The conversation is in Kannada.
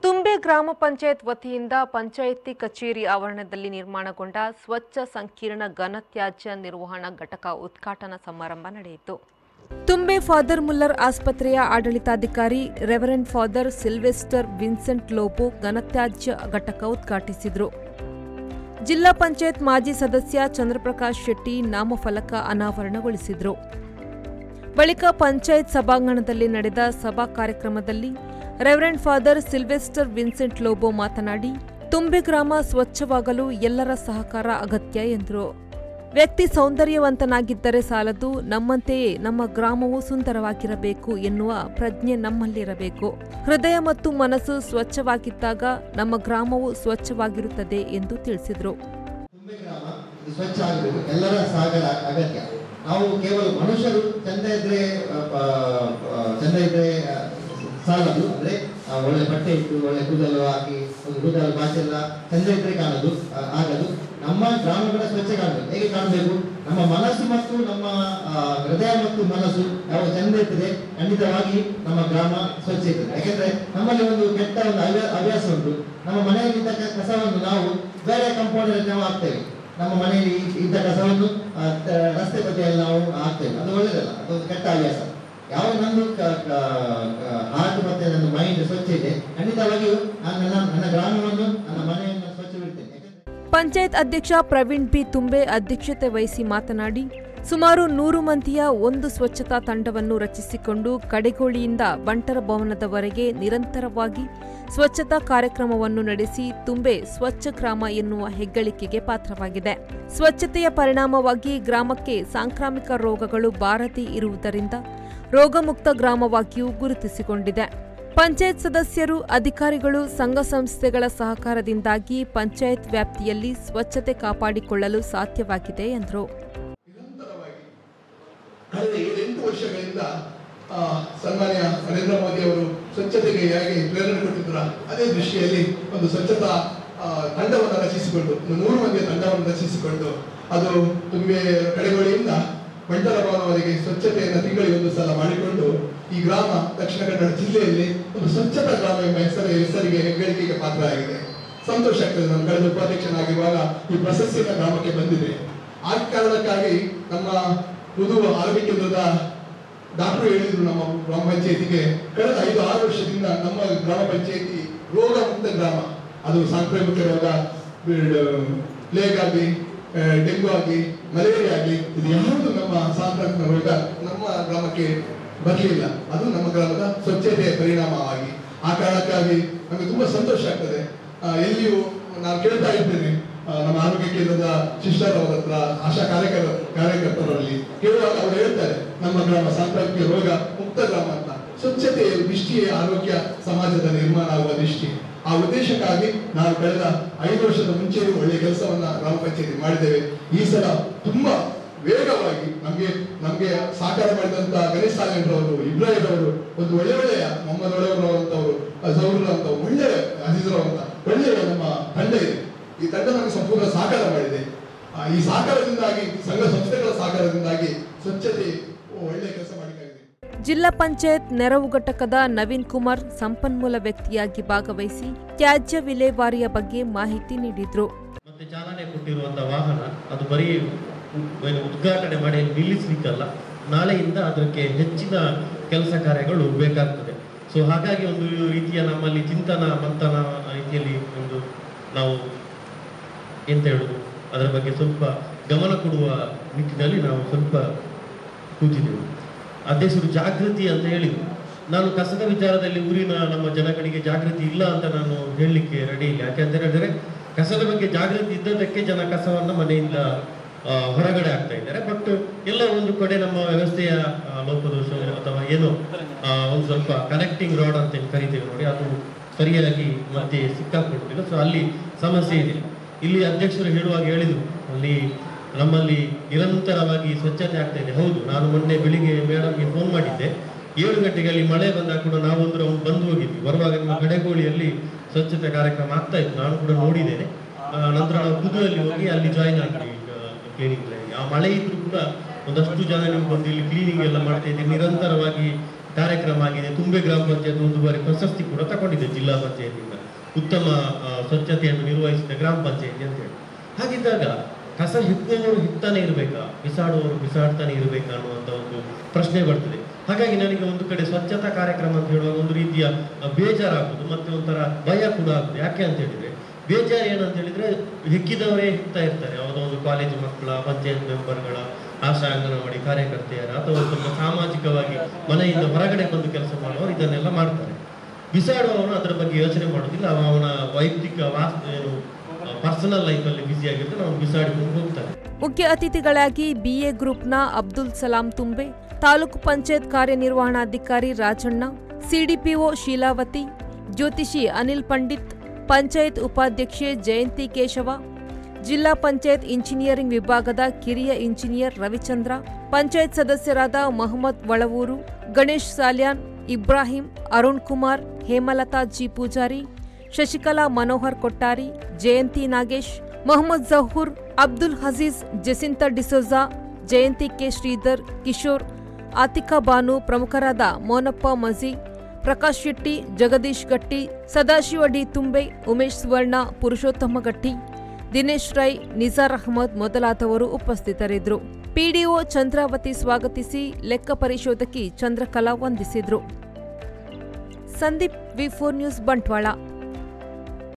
ತುಂಬೆ ಗ್ರಾಮ ಪಂಚಾಯತ್ ವತಿಯಿಂದ ಪಂಚಾಯಿತಿ ಕಚೇರಿ ಆವರಣದಲ್ಲಿ ನಿರ್ಮಾಣಗೊಂಡ ಸ್ವಚ್ಛ ಸಂಕೀರ್ಣ ಘನತ್ಯಾಜ್ಯ ನಿರ್ವಹಣಾ ಘಟಕ ಉದ್ಘಾಟನಾ ಸಮಾರಂಭ ನಡೆಯಿತು. ತುಂಬೆ ಫಾದರ್ ಮುಲ್ಲರ್ ಆಸ್ಪತ್ರೆಯ ಆಡಳಿತಾಧಿಕಾರಿ reverend father Sylvester Vincent Lobo ಘನತ್ಯಾಜ್ಯ ಘಟಕ ಉದ್ಘಾಟಿಸಿದರು. ಜಿಲ್ಲಾ ಪಂಚಾಯತ್ ಮಾಜಿ ಸದಸ್ಯ ಚಂದ್ರಪ್ರಕಾಶ್ ಶೆಟ್ಟಿ ನಾಮಫಲಕ ಅನಾವರಣಗೊಳಿಸಿದರು. ಬಳಿಕ ಪಂಚಾಯತ್ ಸಭಾಂಗಣದಲ್ಲಿ ನಡೆದ ಸಭಾ ಕಾರ್ಯಕ್ರಮದಲ್ಲಿ reverend father Sylvester Vincent Lobo ಮಾತನಾಡಿ, ತುಂಬೆ ಗ್ರಾಮ ಸ್ವಚ್ಛವಾಗಲು ಎಲ್ಲರ ಸಹಕಾರ ಅಗತ್ಯ ಎಂದರು. ವ್ಯಕ್ತಿ ಸೌಂದರ್ಯವಂತನಾಗಿದ್ದರೆ ಸಾಲದು, ನಮ್ಮಂತೆಯೇ ನಮ್ಮ ಗ್ರಾಮವು ಸುಂದರವಾಗಿರಬೇಕು ಎನ್ನುವ ಪ್ರಜ್ಞೆ ನಮ್ಮಲ್ಲಿರಬೇಕು. ಹೃದಯ ಮತ್ತು ಮನಸ್ಸು ಸ್ವಚ್ಛವಾಗಿದ್ದಾಗ ನಮ್ಮ ಗ್ರಾಮವು ಸ್ವಚ್ಛವಾಗಿರುತ್ತದೆ ಎಂದು ತಿಳಿಸಿದರು. ತುಂಬೆ ಗ್ರಾಮ ಸ್ವಚ್ಛ ಆಗಬೇಕು, ಎಲ್ಲರ ಸಹಕಾರ ಅಗತ್ಯ. ನಾವು ಕೇವಲ ಮನುಷ್ಯರು ಚಂದ ಇದ್ರೆ ಸಾಲದು. ಅಂದ್ರೆ ಒಳ್ಳೆ ಬಟ್ಟೆ ಇಟ್ಟು ಒಳ್ಳೆ ಕೂದಲು ಹಾಕಿ ಒಂದು ಕೂದಲು ಭಾಷೆ ಎಲ್ಲ ಚಂದ ಇದ್ರೆ ಆಗದು. ನಮ್ಮ ಗ್ರಾಮಗಳ ಸ್ವಚ್ಛ ಕಾಣಬೇಕು. ಹೇಗೆ ಕಾಣಬೇಕು? ನಮ್ಮ ಮನಸ್ಸು ಮತ್ತು ನಮ್ಮ ಹೃದಯ ಮತ್ತು ಮನಸ್ಸು ಯಾವ ಚಂದ ಇರ್ತದೆ, ಖಂಡಿತವಾಗಿ ನಮ್ಮ ಗ್ರಾಮ ಸ್ವಚ್ಛ ಇರ್ತದೆ. ಯಾಕೆಂದ್ರೆ ನಮ್ಮಲ್ಲಿ ಒಂದು ಕೆಟ್ಟ ಒಂದು ಹವ್ಯಾಸ ಉಂಟು. ನಮ್ಮ ಮನೆಯಲ್ಲಿದ್ದ ಕಸವನ್ನು ನಾವು ಬೇರೆ ಕಾಂಪೌಂಡ್ ಅಲ್ಲಿ ನಾವು ಹಾಕ್ತೇವೆ. ನಮ್ಮ ಮನೆಯಲ್ಲಿ ಇದ್ದ ಕಸವನ್ನು ರಸ್ತೆ ಬದಿಯಲ್ಲಿ ನಾವು ಹಾಕ್ತೇವೆ. ಅದು ಒಳ್ಳೆಯದಲ್ಲ, ಅದೊಂದು ಕೆಟ್ಟ ಹವ್ಯಾಸ. ಯಾವ ನಂದು ಹಾರ್ಟ್ ಮತ್ತೆ ನನ್ನ ಮೈಂಡ್ ಸ್ವಚ್ಛ ಇದೆ, ಖಂಡಿತವಾಗಿಯೂ ನನ್ನ ಗ್ರಾಮವನ್ನು ನನ್ನ ಮನೆಯನ್ನು ಸ್ವಚ್ಛವಿಡ್ತೇನೆ. ಪಂಚಾಯತ್ ಅಧ್ಯಕ್ಷ ಪ್ರವೀಣ್ ಬಿ ತುಂಬೆ ಅಧ್ಯಕ್ಷತೆ ವಹಿಸಿ ಮಾತನಾಡಿ, ಸುಮಾರು 100 ಮಂದಿಯ ಒಂದು ಸ್ವಚ್ಛತಾ ತಂಡವನ್ನು ರಚಿಸಿಕೊಂಡು ಕಡೆಗೋಳಿಯಿಂದ ಬಂಟರ ಭವನದವರೆಗೆ ನಿರಂತರವಾಗಿ ಸ್ವಚ್ಛತಾ ಕಾರ್ಯಕ್ರಮವನ್ನು ನಡೆಸಿ ತುಂಬೆ ಸ್ವಚ್ಛ ಗ್ರಾಮ ಎನ್ನುವ ಹೆಗ್ಗಳಿಕೆಗೆ ಪಾತ್ರವಾಗಿದೆ. ಸ್ವಚ್ಛತೆಯ ಪರಿಣಾಮವಾಗಿ ಗ್ರಾಮಕ್ಕೆ ಸಾಂಕ್ರಾಮಿಕ ರೋಗಗಳು ಬಾರದೇ ಇರುವುದರಿಂದ ರೋಗಮುಕ್ತ ಗ್ರಾಮವಾಗಿಯೂ ಗುರುತಿಸಿಕೊಂಡಿದೆ. ಪಂಚಾಯತ್ ಸದಸ್ಯರು, ಅಧಿಕಾರಿಗಳು, ಸಂಘ ಸಂಸ್ಥೆಗಳ ಸಹಕಾರದಿಂದಾಗಿ ಪಂಚಾಯತ್ ವ್ಯಾಪ್ತಿಯಲ್ಲಿ ಸ್ವಚ್ಛತೆ ಕಾಪಾಡಿಕೊಳ್ಳಲು ಸಾಧ್ಯವಾಗಿದೆ ಎಂದರು. ಕಳೆದ 7-8 ವರ್ಷಗಳಿಂದ ಸನ್ಮಾನ್ಯ ನರೇಂದ್ರ ಮೋದಿ ಅವರು ಸ್ವಚ್ಛತೆಗೆ ಹೇಗೆ ಪ್ರೇರಣೆ ಕೊಟ್ಟಿದ್ರು, ಅದೇ ದೃಷ್ಟಿಯಲ್ಲಿ ಒಂದು ಸ್ವಚ್ಛತಾ ತಂಡವನ್ನು ರಚಿಸಿಕೊಂಡು 100 ಮಂದಿಯ ತಂಡವನ್ನು ರಚಿಸಿಕೊಂಡು ಅದು ತುಂಬೆ ಕಡೆಗೋಳಿಯಿಂದ ಬಂಟರ ಭವನವರೆಗೆ ಸ್ವಚ್ಛತೆಯನ್ನು ತಿಂಗಳಿಗೆ ಒಂದು ಸಲ ಮಾಡಿಕೊಂಡು ಈ ಗ್ರಾಮ ದಕ್ಷಿಣ ಕನ್ನಡ ಜಿಲ್ಲೆಯಲ್ಲಿ ಒಂದು ಸ್ವಚ್ಛತಾ ಗ್ರಾಮ ಎಂಬ ಹೆಸರಿಗೆ ಹೆಗ್ಗಳಿಕೆಗೆ ಪಾತ್ರ ಆಗಿದೆ. ಸಂತೋಷ ಆಗ್ತದೆ. ನಾನು ಕಳೆದ ಉಪಾಧ್ಯಕ್ಷನಾಗಿರುವಾಗ ಈ ಪ್ರಶಸ್ತಿಯ ಗ್ರಾಮಕ್ಕೆ ಬಂದಿದೆ. ಆ ಕಾರಣಕ್ಕಾಗಿ ನಮ್ಮ ಮುದುವ ಆರೋಗ್ಯ ಕೇಂದ್ರದ ಡಾಕ್ಟರ್ ಹೇಳಿದ್ರು, ನಮ್ಮ ಗ್ರಾಮ ಪಂಚಾಯತಿಗೆ ಕಳೆದ 5-6 ವರ್ಷದಿಂದ ನಮ್ಮ ಗ್ರಾಮ ಪಂಚಾಯತಿ ರೋಗ ಮುಕ್ತ ಗ್ರಾಮ. ಅದು ಸಾಂಕ್ರಾಮಿಕ ರೋಗ, ಪ್ಲೇಗ್ ಆಗಲಿ, ಡೆಂಗು ಆಗಲಿ, ಮಲೇರಿಯಾ ಆಗಲಿ, ಇದು ಯಾವುದು ನಮ್ಮ ಸಾಂಕ್ರಾಮಿಕ ರೋಗ ನಮ್ಮ ಗ್ರಾಮಕ್ಕೆ ಬರಲಿಲ್ಲ. ಅದು ನಮ್ಮ ಗ್ರಾಮದ ಸ್ವಚ್ಛತೆಯ ಪರಿಣಾಮವಾಗಿ. ಆ ಕಾರಣಕ್ಕಾಗಿ ನಮಗೆ ತುಂಬಾ ಸಂತೋಷ ಆಗ್ತದೆ. ಎಲ್ಲಿಯೂ ನಾನು ಕೇಳ್ತಾ ಇದ್ದೇನೆ, ನಮ್ಮ ಆರೋಗ್ಯ ಕೇಂದ್ರದ ಸಿಸ್ಟರ್ ಅವರ ಹತ್ರ, ಆಶಾ ಕಾರ್ಯಕರ್ತರಲ್ಲಿ ಕೇಳುವಾಗ ಅವರು ಹೇಳ್ತಾರೆ, ನಮ್ಮ ಗ್ರಾಮ ಸಾಂಕ್ರಾಮಿಕ ರೋಗ ಮುಕ್ತ ಗ್ರಾಮ ಅಂತ. ಸ್ವಚ್ಛತೆಯ ದೃಷ್ಟಿಯೇ ಆರೋಗ್ಯ ಸಮಾಜದ ನಿರ್ಮಾಣ ಆಗುವ ದೃಷ್ಟಿ. ಆ ಉದ್ದೇಶಕ್ಕಾಗಿ ನಾವು ಕಳೆದ 5 ವರ್ಷದ ಮುಂಚೆಯೂ ಒಳ್ಳೆಯ ಕೆಲಸವನ್ನ ಗ್ರಾಮ ಪಂಚಾಯತಿ ಮಾಡಿದ್ದೇವೆ. ಈ ಸಲ ತುಂಬಾ ವೇಗವಾಗಿ ನಮ್ಗೆ ಸಹಕಾರ ಮಾಡಿದಂತ ಗಣೇಶ್ ಸಾಗೇಂದ್ರವರು, ಇಬ್ರಾಹಿಂ ಅವರು, ಒಂದು ಒಳ್ಳೆಯ ಮೊಹಮ್ಮದ್ ಒಳ್ಳೆಯವರು, ಜೌರ್ ಅಂತ ಒಳ್ಳೆಯ ಅಜೀಜ್ರಾವ್ ಅಂತ ಒಳ್ಳೆಯ ನಮ್ಮ ತಂಡ ಇದೆ. ಈ ತಂಡ ನಮಗೆ ಸಂಪೂರ್ಣ ಸಹಕಾರ ಮಾಡಿದೆ. ಈ ಸಹಕಾರದಿಂದಾಗಿ, ಸಂಘ ಸಂಸ್ಥೆಗಳ ಸಹಕಾರದಿಂದಾಗಿ ಸ್ವಚ್ಛತೆ ಒಳ್ಳೆಯ ಕೆಲಸ ಮಾಡಿದೆ. ಜಿಲ್ಲಾ ಪಂಚಾಯತ್ ನೆರವು ಘಟಕದ ನವೀನ್ ಕುಮಾರ್ ಸಂಪನ್ಮೂಲ ವ್ಯಕ್ತಿಯಾಗಿ ಭಾಗವಹಿಸಿ ತ್ಯಾಜ್ಯ ವಿಲೇವಾರಿಯ ಬಗ್ಗೆ ಮಾಹಿತಿ ನೀಡಿದ್ರು. ಮತ್ತೆ ಚಾಲನೆ ಕೊಟ್ಟಿರುವಂತಹ ವಾಹನ ಅದು ಬರೀ ಉದ್ಘಾಟನೆ ಮಾಡಿ ನಿಲ್ಲಿಸಲಿಕ್ಕಲ್ಲ, ನಾಳೆಯಿಂದ ಅದಕ್ಕೆ ಹೆಚ್ಚಿನ ಕೆಲಸ ಕಾರ್ಯಗಳು ಬೇಕಾಗ್ತದೆ. ಸೊ ಹಾಗಾಗಿ ಒಂದು ರೀತಿಯ ನಮ್ಮಲ್ಲಿ ಚಿಂತನ ಮಂಥನ ರೀತಿಯಲ್ಲಿ ಒಂದು ನಾವು ಎಂತ ಹೇಳುದು, ಅದರ ಬಗ್ಗೆ ಸ್ವಲ್ಪ ಗಮನ ಕೊಡುವ ನಿಟ್ಟಿನಲ್ಲಿ ನಾವು ಸ್ವಲ್ಪ ಕೂತಿದ್ದೆವು. ಅಧ್ಯಕ್ಷರು ಜಾಗೃತಿ ಅಂತ ಹೇಳಿದ್ರು. ನಾನು ಕಸದ ವಿಚಾರದಲ್ಲಿ ಊರಿನ ನಮ್ಮ ಜನಗಳಿಗೆ ಜಾಗೃತಿ ಇಲ್ಲ ಅಂತ ನಾನು ಹೇಳಲಿಕ್ಕೆ ರೆಡಿ ಇಲ್ಲ. ಯಾಕೆಂತ ಹೇಳಿದ್ರೆ ಕಸದ ಬಗ್ಗೆ ಜಾಗೃತಿ ಇದ್ದದಕ್ಕೆ ಜನ ಕಸವನ್ನು ಮನೆಯಿಂದ ಹೊರಗಡೆ ಆಗ್ತಾ ಇದ್ದಾರೆ. ಬಟ್ ಎಲ್ಲ ಒಂದು ಕಡೆ ನಮ್ಮ ವ್ಯವಸ್ಥೆಯ ಲೋಪದೋಷ ಅಥವಾ ಏನೋ ಒಂದು ಸ್ವಲ್ಪ ಕನೆಕ್ಟಿಂಗ್ ರಾಡ್ ಅಂತ ಕರಿತೇವೆ ನೋಡಿ, ಅದು ಸರಿಯಾಗಿ ಮತ್ತೆ ಸಿಕ್ಕಾಕೊಳ್ತಿಲ್ಲ. ಸೊ ಅಲ್ಲಿ ಸಮಸ್ಯೆ ಇದೆ. ಇಲ್ಲಿ ಅಧ್ಯಕ್ಷರು ಹೇಳುವಾಗ ಹೇಳಿದ್ರು, ಅಲ್ಲಿ ನಮ್ಮಲ್ಲಿ ನಿರಂತರವಾಗಿ ಸ್ವಚ್ಛತೆ ಆಗ್ತಾ ಇದೆ. ಹೌದು, ನಾನು ಮೊನ್ನೆ ಬೆಳಿಗ್ಗೆ ಮೇಡಮ್ಗೆ ಫೋನ್ ಮಾಡಿದ್ದೆ. 7 ಗಂಟೆಗೆ ಅಲ್ಲಿ ಮಳೆ ಬಂದಾಗ ಕೂಡ ನಾವು ಒಂದು ರೌಂಡ್ ಬಂದು ಹೋಗಿದ್ವಿ. ಬರುವಾಗ ನಮ್ಮ ಕಡೆಗೋಳಿಯಲ್ಲಿ ಸ್ವಚ್ಛತೆ ಕಾರ್ಯಕ್ರಮ ಆಗ್ತಾ ಇತ್ತು, ನಾನು ಕೂಡ ನೋಡಿದ್ದೇನೆ. ನಂತರ ನಾವು ಕುದುರಲ್ಲಿ ಹೋಗಿ ಅಲ್ಲಿ ಜಾಯಿನ್ ಆಗಿದ್ವಿ ಕ್ಲೀನಿಂಗ್. ಆ ಮಳೆ ಇದ್ರು ಕೂಡ ಒಂದಷ್ಟು ಜನ ನೀವು ಬಂದು ಇಲ್ಲಿ ಕ್ಲೀನಿಂಗ್ ಎಲ್ಲ ಮಾಡ್ತಾ ಇದ್ದೀವಿ. ನಿರಂತರವಾಗಿ ಕಾರ್ಯಕ್ರಮ ಆಗಿದೆ. ತುಂಬೆ ಗ್ರಾಮ ಪಂಚಾಯತ್ ಒಂದು ಬಾರಿ ಪ್ರಶಸ್ತಿ ಕೂಡ ತಗೊಂಡಿದೆ ಜಿಲ್ಲಾ ಪಂಚಾಯತಿಂದ, ಉತ್ತಮ ಸ್ವಚ್ಛತೆಯನ್ನು ನಿರ್ವಹಿಸಿದ ಗ್ರಾಮ ಪಂಚಾಯತಿ ಅಂತೇಳಿ. ಹಾಗಿದ್ದಾಗ ಕಸ ಹೆಕ್ಕುವವರು ಹೆಕ್ತಾನೆ ಇರಬೇಕಾ, ಬಿಸಾಡುವವರು ಬಿಸಾಡ್ತಾನೆ ಇರಬೇಕಾ ಅನ್ನುವಂಥ ಒಂದು ಪ್ರಶ್ನೆ ಬರ್ತದೆ. ಹಾಗಾಗಿ ನನಗೆ ಒಂದು ಕಡೆ ಸ್ವಚ್ಛತಾ ಕಾರ್ಯಕ್ರಮ ಅಂತ ಹೇಳುವಾಗ ಒಂದು ರೀತಿಯ ಬೇಜಾರಾಗುವುದು, ಮತ್ತೆ ಒಂಥರ ಭಯ ಕೂಡ ಆಗುದು. ಯಾಕೆ ಅಂತ ಹೇಳಿದ್ರೆ, ಬೇಜಾರು ಏನಂತ ಹೇಳಿದ್ರೆ, ಹೆಕ್ಕಿದವರೇ ಹೆಕ್ತಾ ಇರ್ತಾರೆ. ಯಾವುದೋ ಒಂದು ಕಾಲೇಜು ಮಕ್ಕಳ, ಪಂಚಾಯತ್ ಮೆಂಬರ್ಗಳ, ಆಶಾ ಅಂಗನವಾಡಿ ಕಾರ್ಯಕರ್ತೆಯರ, ಅಥವಾ ಸ್ವಲ್ಪ ಸಾಮಾಜಿಕವಾಗಿ ಮನೆಯಿಂದ ಹೊರಗಡೆ ಬಂದು ಕೆಲಸ ಮಾಡುವವರು ಇದನ್ನೆಲ್ಲ ಮಾಡ್ತಾರೆ. ಬಿಸಾಡುವವನು ಅದರ ಬಗ್ಗೆ ಯೋಚನೆ ಮಾಡೋದಿಲ್ಲ. ಅವನ ವೈಯಕ್ತಿಕ ಏನು ಪರ್ಸನಲ್ ಲೈಫಲ್ಲಿ ಬ್ಯುಸಿ ಆಗಿರ್ತಾನೆ, ಅವನು ಬಿಸಾಡಿಕೊಂಡು ಹೋಗ್ತಾನೆ. ಮುಖ್ಯ ಅತಿಥಿಗಳಾಗಿ ಬಿಎ ಗ್ರೂಪ್ನ ಅಬ್ದುಲ್ ಸಲಾಂ ತುಂಬೆ, ತಾಲೂಕು ಪಂಚಾಯತ್ ಕಾರ್ಯನಿರ್ವಹಣಾಧಿಕಾರಿ ರಾಜಣ್ಣ, ಸಿಡಿಪಿಒ ಶೀಲಾವತಿ, ಜ್ಯೋತಿಷಿ ಅನಿಲ್ ಪಂಡಿತ್, ಪಂಚಾಯತ್ ಉಪಾಧ್ಯಕ್ಷೆ ಜಯಂತಿ ಕೇಶವ, ಜಿಲ್ಲಾ ಪಂಚಾಯತ್ ಇಂಜಿನಿಯರಿಂಗ್ ವಿಭಾಗದ ಕಿರಿಯ ಇಂಜಿನಿಯರ್ ರವಿಚಂದ್ರ, ಪಂಚಾಯತ್ ಸದಸ್ಯರಾದ ಮಹಮ್ಮದ್ ವಳವೂರು, ಗಣೇಶ್ ಸಾಲ್ಯಾನ್, ಇಬ್ರಾಹಿಂ, ಅರುಣ್ ಕುಮಾರ್, ಹೇಮಲತಾ ಜಿ ಪೂಜಾರಿ, ಶಶಿಕಲಾ ಮನೋಹರ್ ಕೊಟ್ಟಾರಿ, ಜಯಂತಿ ನಾಗೇಶ್, ಮೊಹಮ್ಮದ್ ಜಹೂರ್, ಅಬ್ದುಲ್ ಹಜೀಜ್, ಜೆಸಿಂತಾ ಡಿಸೋಜಾ, ಜಯಂತಿ ಕೆ ಶ್ರೀಧರ್, ಕಿಶೋರ್, ಆತಿಕಾ ಬಾನು ಪ್ರಮುಖರಾದ ಮೋನಪ್ಪ ಮಜಿ, ಪ್ರಕಾಶ್ ಶೆಟ್ಟಿ, ಜಗದೀಶ್ ಗಟ್ಟಿ, ಸದಾಶಿವ ಡಿ ತುಂಬೆ, ಉಮೇಶ್ ಸುವರ್ಣ, ಪುರುಷೋತ್ತಮ ಗಟ್ಟಿ, ದಿನೇಶ್ ರೈ, ನಿಜಾರ್ ಅಹಮದ್ ಮೊದಲಾದವರು ಉಪಸ್ಥಿತರಿದ್ದರು. ಪಿಡಿಒ ಚಂದ್ರಾವತಿ ಸ್ವಾಗತಿಸಿ ಲೆಕ್ಕ ಪರಿಶೋಧಕಿ ಚಂದ್ರಕಲಾ ವಂದಿಸಿದ್ರು. ಸಂದೀಪ್, ವಿ4 ನ್ಯೂಸ್, ಬಂಟ್ವಾಳ.